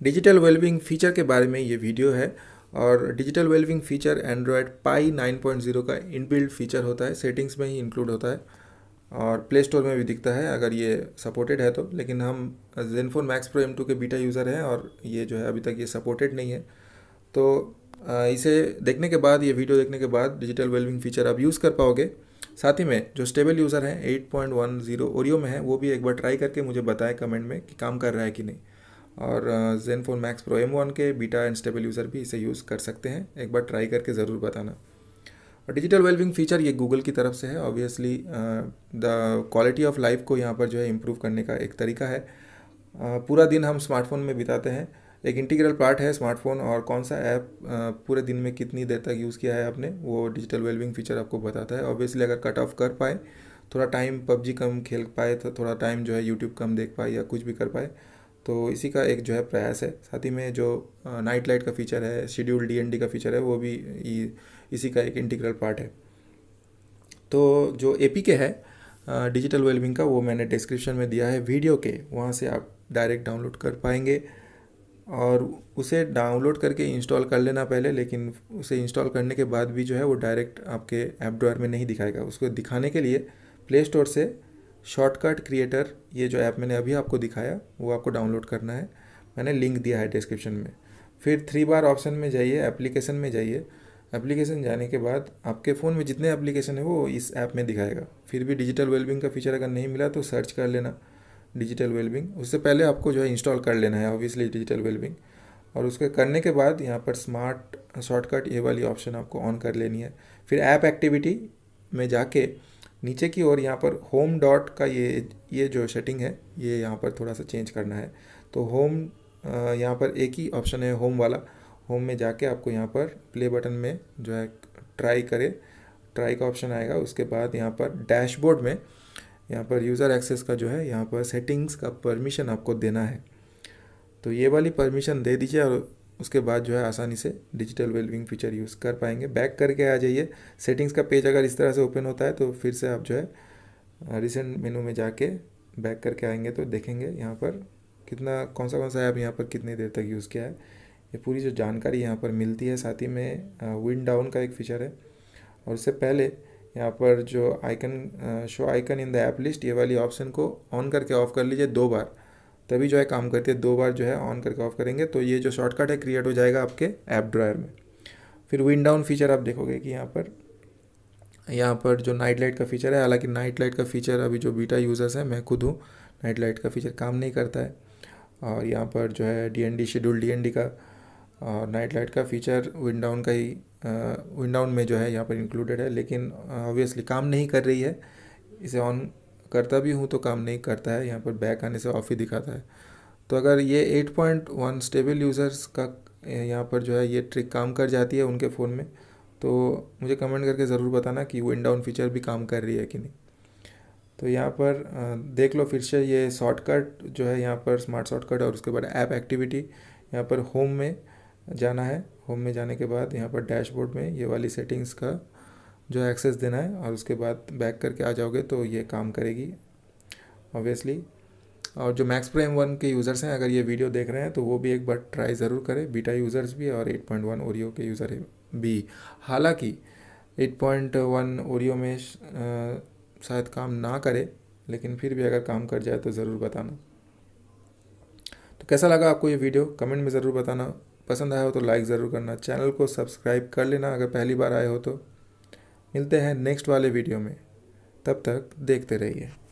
Digital wellbeing feature के बारे में ये वीडियो है। और digital wellbeing feature Android Pie 9.0 का इनबिल्ट फीचर होता है, सेटिंग्स में ही इंक्लूड होता है और प्ले स्टोर में भी दिखता है अगर ये सपोर्टेड है तो। लेकिन हम Zenfone Max Pro M2 के बीटा यूज़र हैं और ये जो है अभी तक ये सपोर्टेड नहीं है। तो इसे देखने के बाद, ये वीडियो देखने के बाद डिजिटल वेलबींग फीचर आप यूज़ कर पाओगे। साथ ही में जो स्टेबल यूज़र हैं 8.10 ओरियो में है, वो भी एक बार ट्राई करके मुझे बताएं कमेंट में कि काम कर रहा है कि नहीं। और Zenfone Max Pro M1 के बीटा एंड स्टेबल यूज़र भी इसे यूज़ कर सकते हैं, एक बार ट्राई करके ज़रूर बताना। और डिजिटल वेलबींग फीचर ये गूगल की तरफ से है। Obviously the quality of life को यहाँ पर जो है इम्प्रूव करने का एक तरीका है। पूरा दिन हम स्मार्टफोन में बिताते हैं, एक इंटीग्रल पार्ट है स्मार्टफोन, और कौन सा ऐप पूरे दिन में कितनी देर तक यूज़ किया है आपने, वो डिजिटल वेलबींग फीचर आपको बताता है। ऑब्वियसली अगर कट ऑफ कर पाए, थोड़ा टाइम पबजी कम खेल पाए, तो थोड़ा टाइम जो है यूट्यूब कम देख पाए या कुछ भी कर पाए, तो इसी का एक जो है प्रयास है। साथ ही में जो नाइट लाइट का फीचर है, शेड्यूल DND का फीचर है, वो भी इसी का एक इंटीग्रल पार्ट है। तो जो APK है डिजिटल वेलबींग का, वो मैंने डिस्क्रिप्शन में दिया है वीडियो के, वहाँ से आप डायरेक्ट डाउनलोड कर पाएंगे और उसे डाउनलोड करके इंस्टॉल कर लेना पहले। लेकिन उसे इंस्टॉल करने के बाद भी जो है वो डायरेक्ट आपके ऐप ड्रॉयर में नहीं दिखाएगा। उसको दिखाने के लिए प्ले स्टोर से शॉर्टकट क्रिएटर, ये जो ऐप मैंने अभी आपको दिखाया, वो आपको डाउनलोड करना है। मैंने लिंक दिया है डिस्क्रिप्शन में। फिर 3 बार ऑप्शन में जाइए, एप्लीकेशन में जाइए। एप्लीकेशन जाने के बाद आपके फ़ोन में जितने एप्लीकेशन है वो इस ऐप में दिखाएगा। फिर भी डिजिटल वेलबींग का फीचर अगर नहीं मिला तो सर्च कर लेना डिजिटल वेलबींग। उससे पहले आपको जो है इंस्टॉल कर लेना है ऑब्वियसली डिजिटल वेलबींग। और उसके करने के बाद यहाँ पर स्मार्ट शॉर्टकट, ये वाली ऑप्शन आपको ऑन कर लेनी है। फिर ऐप एक्टिविटी में जाके नीचे की ओर यहाँ पर होम डॉट का ये जो सेटिंग है, ये यहाँ पर थोड़ा सा चेंज करना है। तो होम, यहाँ पर एक ही ऑप्शन है होम वाला। होम में जाके आपको यहाँ पर प्ले बटन में जो है ट्राई का ऑप्शन आएगा। उसके बाद यहाँ पर डैशबोर्ड में यहाँ पर यूज़र एक्सेस का जो है, यहाँ पर सेटिंग्स का परमिशन आपको देना है। तो ये वाली परमिशन दे दीजिए और उसके बाद जो है आसानी से डिजिटल वेलबींग फीचर यूज़ कर पाएंगे। बैक करके आ जाइए। सेटिंग्स का पेज अगर इस तरह से ओपन होता है तो फिर से आप जो है रिसेंट मेनू में जाके बैक करके आएंगे तो देखेंगे यहाँ पर कौन सा ऐप यहाँ पर कितनी देर तक यूज़ किया है, ये पूरी जो जानकारी यहाँ पर मिलती है। साथ ही में विंड डाउन का एक फीचर है। और उससे पहले यहाँ पर जो icon, show icon in the app list, ये वाली ऑप्शन को ऑन करके ऑफ कर लीजिए 2 बार, तभी जो है काम करती है। 2 बार जो है ऑन करके ऑफ करेंगे तो ये जो शॉर्टकट है क्रिएट हो जाएगा आपके ऐप ड्रॉयर में। फिर विंड डाउन फीचर आप देखोगे कि यहाँ पर जो नाइट लाइट का फीचर है, हालांकि नाइट लाइट का फीचर अभी जो बीटा यूज़र्स हैं, मैं खुद हूँ, नाइट लाइट का फीचर काम नहीं करता है। और यहाँ पर जो है DND, शेड्यूल DND का और नाइट लाइट का फीचर विंड डाउन का ही विंड डाउन में जो है यहाँ पर इंक्लूडेड है, लेकिन ऑब्वियसली काम नहीं कर रही है। इसे ऑन करता भी हूँ तो काम नहीं करता है, यहाँ पर बैक आने से ऑफ ही दिखाता है। तो अगर ये 8.1 स्टेबल यूज़र्स का यहाँ पर जो है ये ट्रिक काम कर जाती है उनके फ़ोन में, तो मुझे कमेंट करके ज़रूर बताना कि विंड डाउन फीचर भी काम कर रही है कि नहीं। तो यहाँ पर देख लो फिर से ये शॉर्टकट जो है, यहाँ पर स्मार्ट शॉर्टकट और उसके बाद ऐप एक्टिविटी, यहाँ पर होम में जाना है। होम में जाने के बाद यहाँ पर डैशबोर्ड में ये वाली सेटिंग्स का जो एक्सेस देना है और उसके बाद बैक करके आ जाओगे तो ये काम करेगी ऑब्वियसली। और जो मैक्स प्रो M1 के यूज़र्स हैं, अगर ये वीडियो देख रहे हैं तो वो भी एक बार ट्राई ज़रूर करें, बीटा यूज़र्स भी और 8.1 ओरियो के यूज़र भी। हालांकि 8.1 ओरियो में शायद काम ना करे, लेकिन फिर भी अगर काम कर जाए तो ज़रूर बताना। तो कैसा लगा आपको ये वीडियो, कमेंट में ज़रूर बताना। पसंद आया हो तो लाइक ज़रूर करना, चैनल को सब्सक्राइब कर लेना अगर पहली बार आए हो तो। मिलते हैं नेक्स्ट वाले वीडियो में, तब तक देखते रहिए।